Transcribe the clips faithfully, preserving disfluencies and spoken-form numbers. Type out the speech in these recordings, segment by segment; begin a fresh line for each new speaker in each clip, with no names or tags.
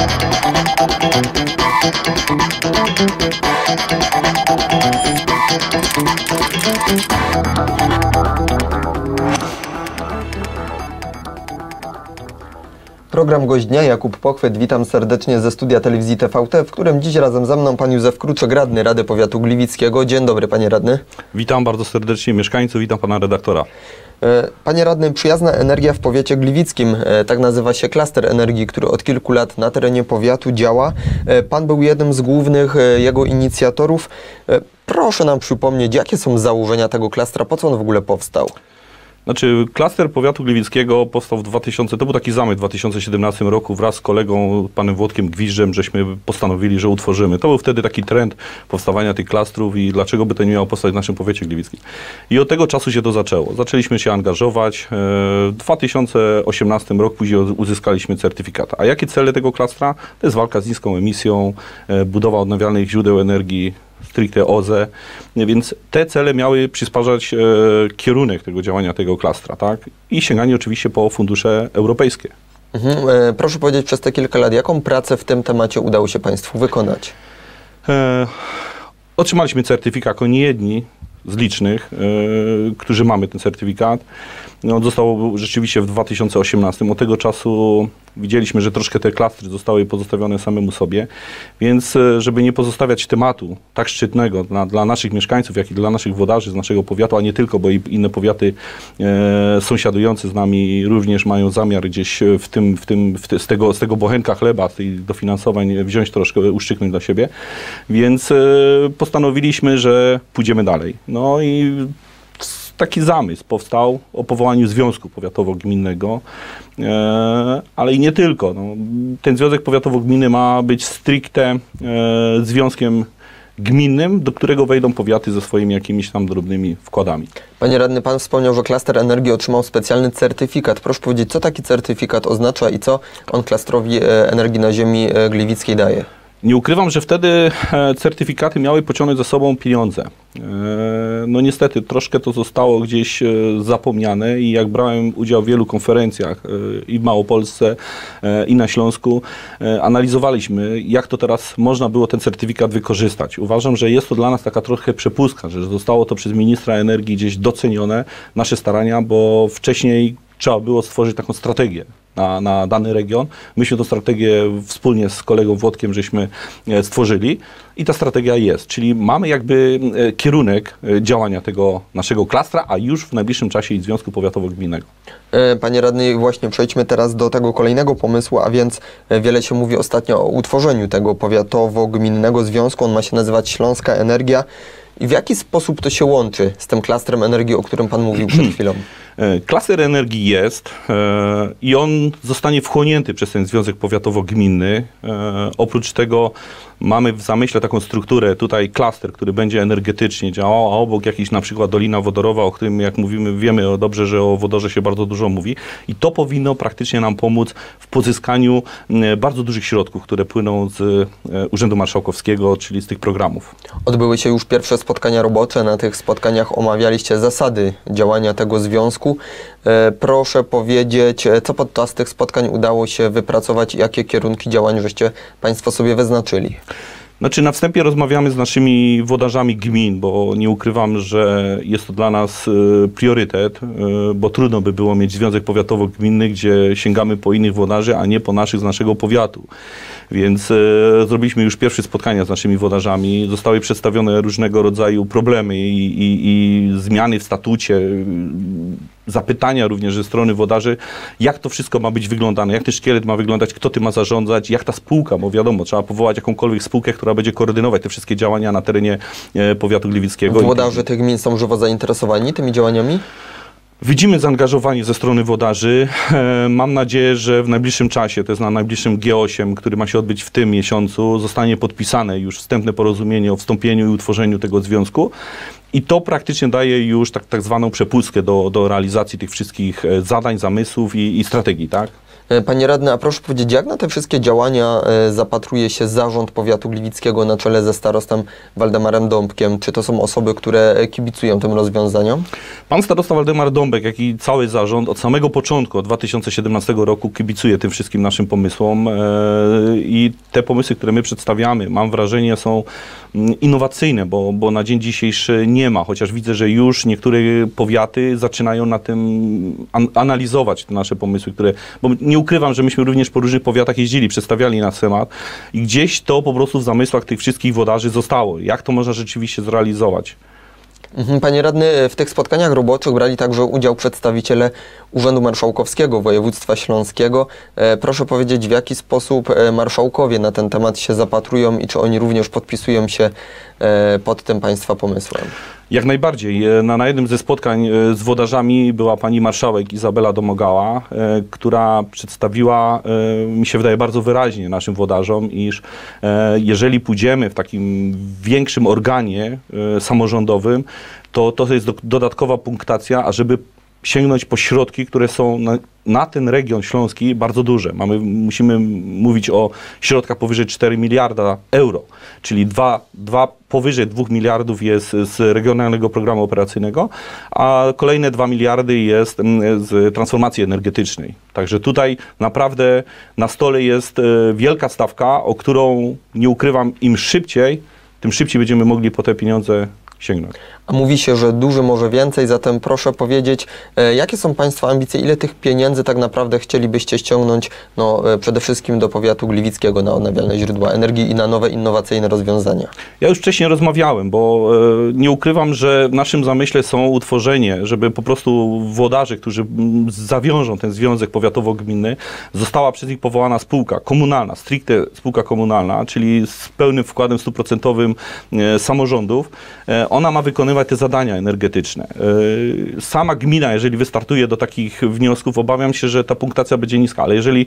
Program Gość Dnia, Jakub Pochwyt. Witam serdecznie ze studia telewizji T V T, w którym dziś razem ze mną pan Józef Kruczek, radny Rady Powiatu Gliwickiego. Dzień dobry, panie radny.
Witam bardzo serdecznie mieszkańców, witam pana redaktora.
Panie radny, przyjazna energia w powiecie gliwickim, tak nazywa się klaster energii, który od kilku lat na terenie powiatu działa. Pan był jednym z głównych jego inicjatorów. Proszę nam przypomnieć, jakie są założenia tego klastra, po co on w ogóle powstał?
Znaczy, klaster powiatu gliwickiego powstał w dwutysięcznym, to był taki zamysł w dwa tysiące siedemnastym roku, wraz z kolegą, panem Włodkiem Gwiżdżem, żeśmy postanowili, że utworzymy. To był wtedy taki trend powstawania tych klastrów i dlaczego by to nie miało powstać w naszym powiecie gliwickim. I od tego czasu się to zaczęło. Zaczęliśmy się angażować. W dwa tysiące osiemnastym roku później uzyskaliśmy certyfikat. A jakie cele tego klastra? To jest walka z niską emisją, budowa odnawialnych źródeł energii, stricte O Z E, więc te cele miały przysparzać e, kierunek tego działania tego klastra, tak? I sięganie oczywiście po fundusze europejskie.
Mhm. E, proszę powiedzieć, przez te kilka lat, jaką pracę w tym temacie udało się państwu wykonać?
E, otrzymaliśmy certyfikat jako niejedni z licznych, e, którzy mamy ten certyfikat. No, został rzeczywiście w dwa tysiące osiemnastym. Od tego czasu widzieliśmy, że troszkę te klastry zostały pozostawione samemu sobie, więc żeby nie pozostawiać tematu tak szczytnego dla, dla naszych mieszkańców, jak i dla naszych włodarzy z naszego powiatu, a nie tylko, bo i inne powiaty e, sąsiadujące z nami również mają zamiar gdzieś w tym, w tym, w te, z, tego, z tego bochenka chleba, z tych dofinansowań wziąć troszkę, uszczyknąć dla siebie, więc e, postanowiliśmy, że pójdziemy dalej. No i taki zamysł powstał o powołaniu Związku Powiatowo-Gminnego, e, ale i nie tylko. No, ten Związek Powiatowo-Gminny ma być stricte e, związkiem gminnym, do którego wejdą powiaty ze swoimi jakimiś tam drobnymi wkładami. Panie
radny, pan wspomniał, że klaster energii otrzymał specjalny certyfikat. Proszę powiedzieć, co taki certyfikat oznacza i co on klastrowi energii na ziemi gliwickiej daje?
Nie ukrywam, że wtedy certyfikaty miały pociągnąć za sobą pieniądze. No niestety troszkę to zostało gdzieś zapomniane i jak brałem udział w wielu konferencjach i w Małopolsce, i na Śląsku, analizowaliśmy, jak to teraz można było ten certyfikat wykorzystać. Uważam, że jest to dla nas taka trochę przepustka, że zostało to przez ministra energii gdzieś docenione, nasze starania, bo wcześniej trzeba było stworzyć taką strategię na, na dany region. Myśmy tę strategię wspólnie z kolegą Włodkiem żeśmy stworzyli i ta strategia jest. Czyli mamy jakby kierunek działania tego naszego klastra, a już w najbliższym czasie i Związku Powiatowo-Gminnego.
Panie radny, właśnie przejdźmy teraz do tego kolejnego pomysłu, a więc wiele się mówi ostatnio o utworzeniu tego powiatowo-gminnego związku. On ma się nazywać Śląska Energia. I w jaki sposób to się łączy z tym klastrem energii, o którym pan mówił przed chwilą?
Klaster energii jest e, i on zostanie wchłonięty przez ten Związek Powiatowo-Gminny. E, oprócz tego mamy w zamyśle taką strukturę, tutaj klaster, który będzie energetycznie działał, a obok jakiś na przykład Dolina Wodorowa, o którym jak mówimy, wiemy o dobrze, że o wodorze się bardzo dużo mówi i to powinno praktycznie nam pomóc w pozyskaniu e, bardzo dużych środków, które płyną z e, Urzędu Marszałkowskiego, czyli z tych programów.
Odbyły się już pierwsze spotkania robocze, na tych spotkaniach omawialiście zasady działania tego związku. Proszę powiedzieć, co podczas tych spotkań udało się wypracować i jakie kierunki działań żeście państwo sobie wyznaczyli?
Znaczy na wstępie rozmawiamy z naszymi włodarzami gmin, bo nie ukrywam, że jest to dla nas priorytet, bo trudno by było mieć Związek Powiatowo-Gminny, gdzie sięgamy po innych włodarzy, a nie po naszych z naszego powiatu. Więc e, zrobiliśmy już pierwsze spotkania z naszymi włodarzami, zostały przedstawione różnego rodzaju problemy i, i, i zmiany w statucie, zapytania również ze strony włodarzy, jak to wszystko ma być wyglądane, jak ten szkielet ma wyglądać, kto tym ma zarządzać, jak ta spółka, bo wiadomo, trzeba powołać jakąkolwiek spółkę, która będzie koordynować te wszystkie działania na terenie e, powiatu gliwickiego.
Włodarze tych gmin są żywo zainteresowani tymi działaniami?
Widzimy zaangażowanie ze strony włodarzy. E, mam nadzieję, że w najbliższym czasie, to jest na najbliższym G osiem, który ma się odbyć w tym miesiącu, zostanie podpisane już wstępne porozumienie o wstąpieniu i utworzeniu tego związku. I to praktycznie daje już tak, tak zwaną przepustkę do, do realizacji tych wszystkich zadań, zamysłów i, i strategii, tak?
Panie radny, a proszę powiedzieć, jak na te wszystkie działania zapatruje się zarząd powiatu gliwickiego na czele ze starostem Waldemarem Dąbkiem? Czy to są osoby, które kibicują tym rozwiązaniom?
Pan starosta Waldemar Dąbek, jak i cały zarząd od samego początku, od dwa tysiące siedemnastego roku kibicuje tym wszystkim naszym pomysłom i te pomysły, które my przedstawiamy, mam wrażenie, są innowacyjne, bo, bo na dzień dzisiejszy nie ma, chociaż widzę, że już niektóre powiaty zaczynają na tym an analizować te nasze pomysły, które, bo nie ukrywam, że myśmy również po różnych powiatach jeździli, przedstawiali nas temat i gdzieś to po prostu w zamysłach tych wszystkich włodarzy zostało. Jak to można rzeczywiście zrealizować?
Panie radny, w tych spotkaniach roboczych brali także udział przedstawiciele Urzędu Marszałkowskiego Województwa Śląskiego. Proszę powiedzieć, w jaki sposób marszałkowie na ten temat się zapatrują i czy oni również podpisują się pod tym państwa pomysłem?
Jak najbardziej. Na, na jednym ze spotkań z włodarzami była pani marszałek Izabela Domagała, e, która przedstawiła, e, mi się wydaje, bardzo wyraźnie naszym włodarzom, iż e, jeżeli pójdziemy w takim większym organie e, samorządowym, to to jest do, dodatkowa punktacja, ażeby sięgnąć po środki, które są na, na ten region śląski bardzo duże. Mamy, musimy mówić o środkach powyżej czterech miliardów euro, czyli dwa, dwa, powyżej dwóch miliardów jest z Regionalnego Programu Operacyjnego, a kolejne dwa miliardy jest z transformacji energetycznej. Także tutaj naprawdę na stole jest wielka stawka, o którą, nie ukrywam, im szybciej, tym szybciej będziemy mogli po te pieniądze sięgnąć.
A mówi się, że duży może więcej, zatem proszę powiedzieć, e, jakie są Państwa ambicje, ile tych pieniędzy tak naprawdę chcielibyście ściągnąć no, e, przede wszystkim do powiatu gliwickiego na odnawialne źródła energii i na nowe, innowacyjne rozwiązania?
Ja już wcześniej rozmawiałem, bo e, nie ukrywam, że w naszym zamyśle są utworzenie, żeby po prostu włodarze, którzy m, zawiążą ten związek powiatowo-gminny, została przez nich powołana spółka komunalna, stricte spółka komunalna, czyli z pełnym wkładem stuprocentowym e, samorządów. E, ona ma wykonywać te zadania energetyczne. Sama gmina, jeżeli wystartuje do takich wniosków, obawiam się, że ta punktacja będzie niska, ale jeżeli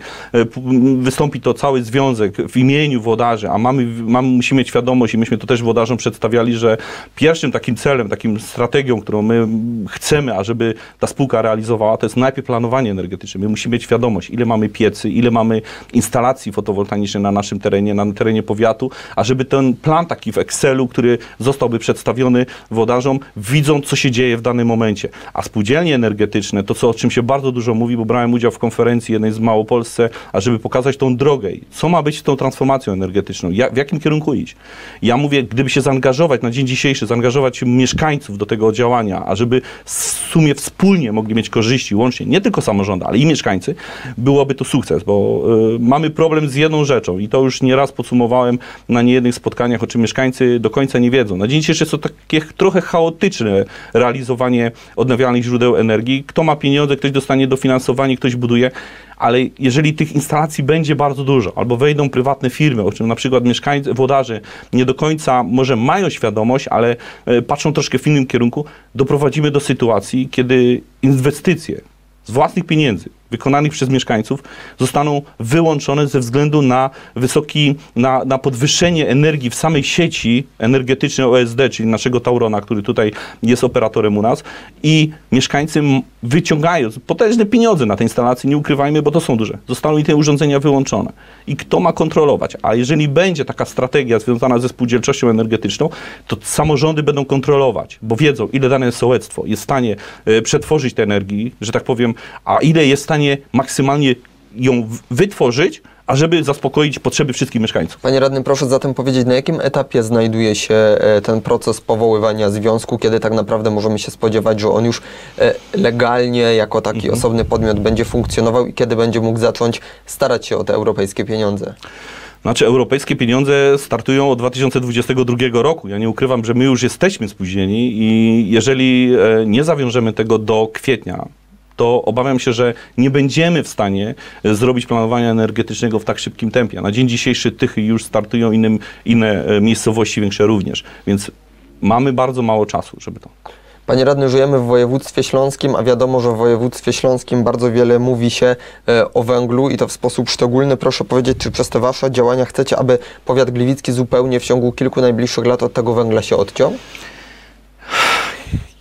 wystąpi to cały związek w imieniu włodarzy, a mamy, mamy, musimy mieć świadomość i myśmy to też włodarzom przedstawiali, że pierwszym takim celem, takim strategią, którą my chcemy, ażeby ta spółka realizowała, to jest najpierw planowanie energetyczne. My musimy mieć świadomość, ile mamy piecy, ile mamy instalacji fotowoltaicznych na naszym terenie, na terenie powiatu, ażeby ten plan taki w Excelu, który zostałby przedstawiony włodarzom, widzą, co się dzieje w danym momencie. A spółdzielnie energetyczne, to co, o czym się bardzo dużo mówi, bo brałem udział w konferencji jednej z Małopolsce, ażeby pokazać tą drogę. Co ma być z tą transformacją energetyczną? Jak, w jakim kierunku iść? Ja mówię, gdyby się zaangażować na dzień dzisiejszy, zaangażować mieszkańców do tego działania, ażeby w sumie wspólnie mogli mieć korzyści, łącznie nie tylko samorządy, ale i mieszkańcy, byłoby to sukces, bo y, mamy problem z jedną rzeczą i to już nieraz podsumowałem na niejednych spotkaniach, o czym mieszkańcy do końca nie wiedzą. Na dzień dzisiejszy jest to takie trochę chaotyczne realizowanie odnawialnych źródeł energii. Kto ma pieniądze, ktoś dostanie dofinansowanie, ktoś buduje, ale jeżeli tych instalacji będzie bardzo dużo, albo wejdą prywatne firmy, o czym na przykład mieszkańcy, włodarze nie do końca może mają świadomość, ale patrzą troszkę w innym kierunku, doprowadzimy do sytuacji, kiedy inwestycje z własnych pieniędzy wykonanych przez mieszkańców zostaną wyłączone ze względu na wysoki, na, na podwyższenie energii w samej sieci energetycznej O S D, czyli naszego Taurona, który tutaj jest operatorem u nas, i mieszkańcy wyciągają potężne pieniądze na te instalacje, nie ukrywajmy, bo to są duże. Zostaną i te urządzenia wyłączone. I kto ma kontrolować? A jeżeli będzie taka strategia związana ze spółdzielczością energetyczną, to samorządy będą kontrolować, bo wiedzą, ile dane sołectwo jest w stanie e, przetworzyć tę energię, że tak powiem, a ile jest w stanie maksymalnie ją wytworzyć, ażeby zaspokoić potrzeby wszystkich mieszkańców.
Panie radny, proszę zatem powiedzieć, na jakim etapie znajduje się ten proces powoływania związku, kiedy tak naprawdę możemy się spodziewać, że on już legalnie jako taki mhm. osobny podmiot będzie funkcjonował i kiedy będzie mógł zacząć starać się o te europejskie pieniądze?
Znaczy, europejskie pieniądze startują od dwa tysiące dwudziestego drugiego roku. Ja nie ukrywam, że my już jesteśmy spóźnieni i jeżeli nie zawiążemy tego do kwietnia, to obawiam się, że nie będziemy w stanie zrobić planowania energetycznego w tak szybkim tempie. Na dzień dzisiejszy Tychy już startują, innym, inne miejscowości większe również, więc mamy bardzo mało czasu, żeby to...
Panie radny, żyjemy w województwie śląskim, a wiadomo, że w województwie śląskim bardzo wiele mówi się e, o węglu i to w sposób szczególny. Proszę powiedzieć, czy przez te wasze działania chcecie, aby powiat gliwicki zupełnie w ciągu kilku najbliższych lat od tego węgla się odciął?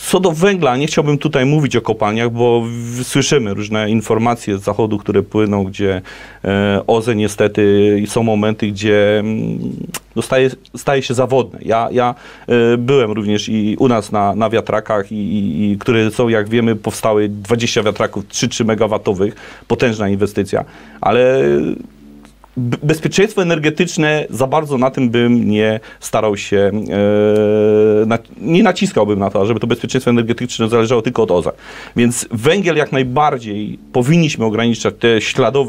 Co do węgla, nie chciałbym tutaj mówić o kopalniach, bo w, słyszymy różne informacje z zachodu, które płyną, gdzie e, O Z E niestety są momenty, gdzie no, staje, staje się zawodne. Ja, ja e, byłem również i u nas na, na wiatrakach, i, i, i, które są, jak wiemy, powstały dwadzieścia wiatraków, trzy trzy megawatowych, potężna inwestycja, ale bezpieczeństwo energetyczne, za bardzo na tym bym nie starał się, e, na, nie naciskałbym na to, żeby to bezpieczeństwo energetyczne zależało tylko od O Z E. Więc węgiel jak najbardziej powinniśmy ograniczać te śladowe,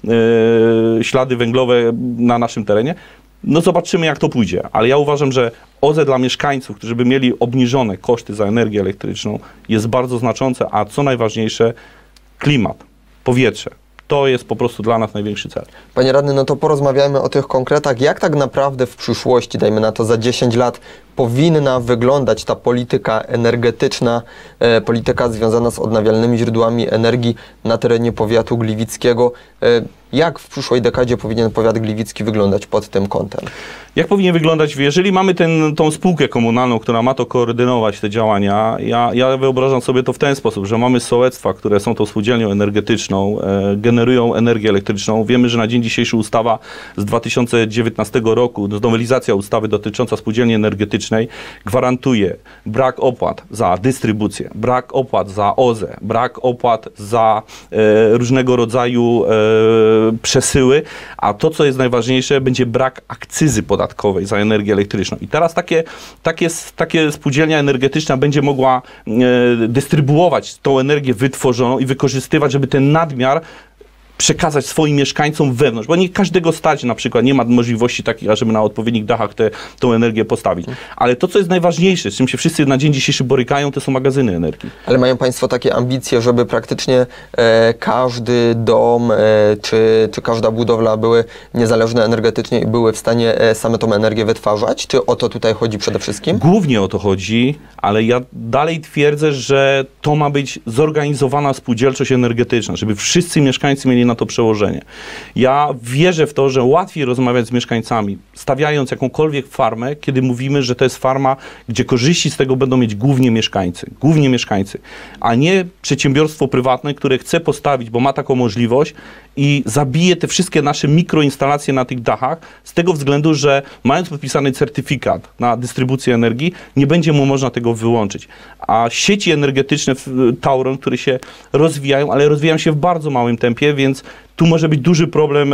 e, ślady węglowe na naszym terenie. No zobaczymy, jak to pójdzie, ale ja uważam, że O Z E dla mieszkańców, którzy by mieli obniżone koszty za energię elektryczną, jest bardzo znaczące, a co najważniejsze, klimat, powietrze. To jest po prostu dla nas największy cel.
Panie radny, no to porozmawiajmy o tych konkretach. Jak tak naprawdę w przyszłości, dajmy na to za dziesięć lat, powinna wyglądać ta polityka energetyczna, e, polityka związana z odnawialnymi źródłami energii na terenie powiatu gliwickiego? E, jak w przyszłej dekadzie powinien powiat gliwicki wyglądać pod tym kątem?
Jak powinien wyglądać? Jeżeli mamy ten, tą spółkę komunalną, która ma to koordynować, te działania, ja, ja wyobrażam sobie to w ten sposób, że mamy sołectwa, które są tą spółdzielnią energetyczną, e, generują energię elektryczną. Wiemy, że na dzień dzisiejszy ustawa z dwa tysiące dziewiętnastego roku, nowelizacja ustawy dotycząca spółdzielni energetycznej, gwarantuje brak opłat za dystrybucję, brak opłat za O Z E, brak opłat za e, różnego rodzaju e, przesyły, a to, co jest najważniejsze, będzie brak akcyzy podatkowej za energię elektryczną. I teraz takie, takie, takie spółdzielnia energetyczna będzie mogła e, dystrybuować tą energię wytworzoną i wykorzystywać, żeby ten nadmiar przekazać swoim mieszkańcom wewnątrz, bo nie każdego stać na przykład, nie ma możliwości takich, ażeby na odpowiednich dachach tę tą energię postawić. Ale to, co jest najważniejsze, z czym się wszyscy na dzień dzisiejszy borykają, to są magazyny energii.
Ale mają Państwo takie ambicje, żeby praktycznie e, każdy dom e, czy, czy każda budowla były niezależne energetycznie i były w stanie e, same tą energię wytwarzać? Czy o to tutaj chodzi przede wszystkim?
Głównie o to chodzi, ale ja dalej twierdzę, że to ma być zorganizowana spółdzielczość energetyczna, żeby wszyscy mieszkańcy mieli na to przełożenie. Ja wierzę w to, że łatwiej rozmawiać z mieszkańcami, stawiając jakąkolwiek farmę, kiedy mówimy, że to jest farma, gdzie korzyści z tego będą mieć głównie mieszkańcy, głównie mieszkańcy, a nie przedsiębiorstwo prywatne, które chce postawić, bo ma taką możliwość i zabije te wszystkie nasze mikroinstalacje na tych dachach z tego względu, że mając podpisany certyfikat na dystrybucję energii, nie będzie mu można tego wyłączyć. A sieci energetyczne w Tauron, które się rozwijają, ale rozwijają się w bardzo małym tempie, więc tu może być duży problem e,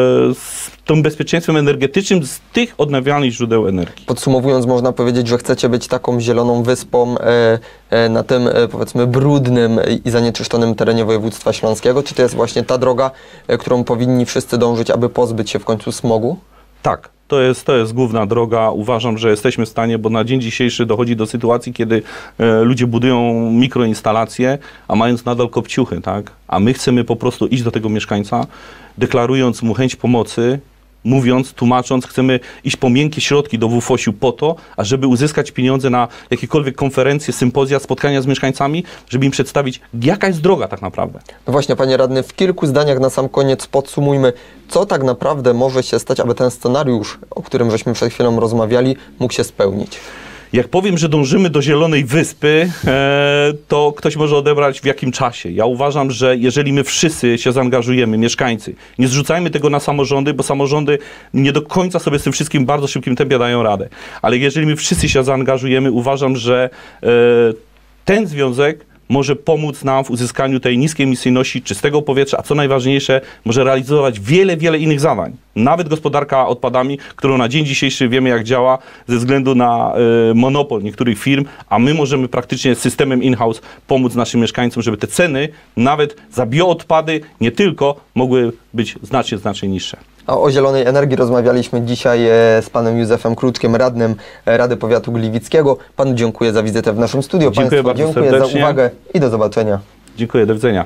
z tym bezpieczeństwem energetycznym z tych odnawialnych źródeł energii.
Podsumowując, można powiedzieć, że chcecie być taką zieloną wyspą e, e, na tym, e, powiedzmy, brudnym i zanieczyszczonym terenie województwa śląskiego. Czy to jest właśnie ta droga, e, którą powinni wszyscy dążyć, aby pozbyć się w końcu smogu?
Tak. To jest, to jest główna droga. Uważam, że jesteśmy w stanie, bo na dzień dzisiejszy dochodzi do sytuacji, kiedy e, ludzie budują mikroinstalacje, a mając nadal kopciuchy, tak? A my chcemy po prostu iść do tego mieszkańca, deklarując mu chęć pomocy, mówiąc, tłumacząc, chcemy iść po miękkie środki do W F O ś-u po to, ażeby uzyskać pieniądze na jakiekolwiek konferencje, sympozja, spotkania z mieszkańcami, żeby im przedstawić, jaka jest droga tak naprawdę.
No właśnie, panie radny, w kilku zdaniach na sam koniec podsumujmy, co tak naprawdę może się stać, aby ten scenariusz, o którym żeśmy przed chwilą rozmawiali, mógł się spełnić.
Jak powiem, że dążymy do Zielonej Wyspy, e, to ktoś może odebrać w jakim czasie. Ja uważam, że jeżeli my wszyscy się zaangażujemy, mieszkańcy, nie zrzucajmy tego na samorządy, bo samorządy nie do końca sobie z tym wszystkim w bardzo szybkim tempie dają radę. Ale jeżeli my wszyscy się zaangażujemy, uważam, że e, ten związek może pomóc nam w uzyskaniu tej niskiej emisyjności czystego powietrza, a co najważniejsze, może realizować wiele, wiele innych zadań. Nawet gospodarka odpadami, którą na dzień dzisiejszy wiemy, jak działa ze względu na y, monopol niektórych firm, a my możemy praktycznie systemem in-house pomóc naszym mieszkańcom, żeby te ceny nawet za bioodpady nie tylko mogły być znacznie, znacznie niższe.
A o zielonej energii rozmawialiśmy dzisiaj z panem Józefem Kruczkiem, radnym Rady Powiatu Gliwickiego. Panu dziękuję za wizytę w naszym studiu.
Dziękuję bardzo
dziękuję
serdecznie.
za uwagę i do zobaczenia.
Dziękuję, do widzenia.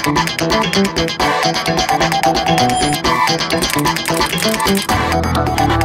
Thank you.